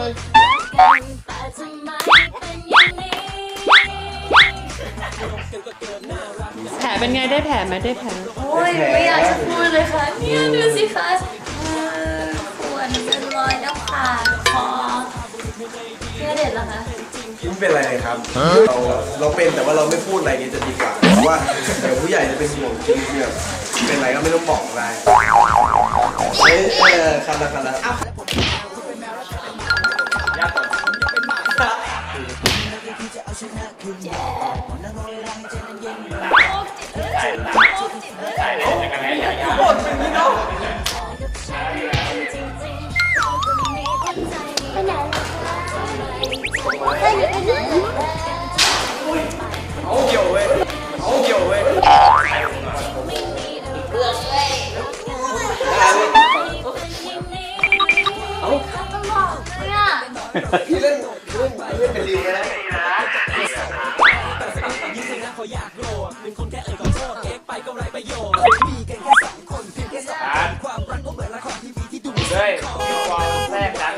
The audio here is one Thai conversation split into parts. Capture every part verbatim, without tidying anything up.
เลยแผลเป็นไงได้แผลไหมได้แผลโอ้ยไม่อยากจะพูดเลยค่ะเนี่ยดูสิคะควรเป็นรอยแล้วค่ะคอเพื่อเด็ดเหรอคะไม่เป็นไรครับเราเราเป็นแต่ว่าเราไม่พูดอะไรนี้จะดีกว่าเพราะว่าเดี๋ยวผู้ใหญ่จะเป็นห่วงจริงๆแบบเป็นอะไรก็ไม่ต้องบอกได้เฮ้ยเออคันละคันละหมดเป็นนี้เนาะไปไหนไปไหนไปไหนเอาเกี่ยวเว้ยเอาเกี่ยวเว้ยเบื่อเลยเอาต้องบอกเนี่ยพี่เล่นเล่นเล่นเป็นริวเลยนะเฮ้ยมีฟองแทรกดัง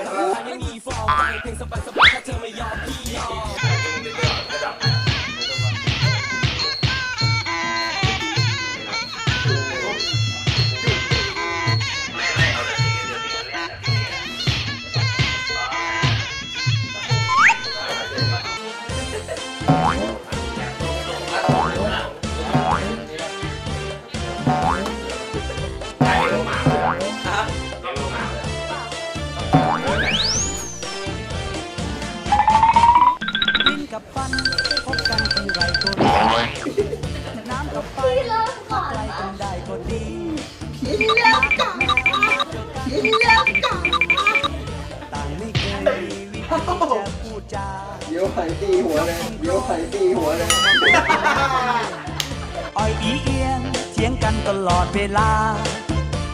พี่เลิกก่อนนะพี่เลิกก่อนพี่เลิกก่อนเดี๋ยวหายตีหัวเลยเดี๋ยวหายตีหัวเลยอ้อยอีเอียงเถียงกันตลอดเวลา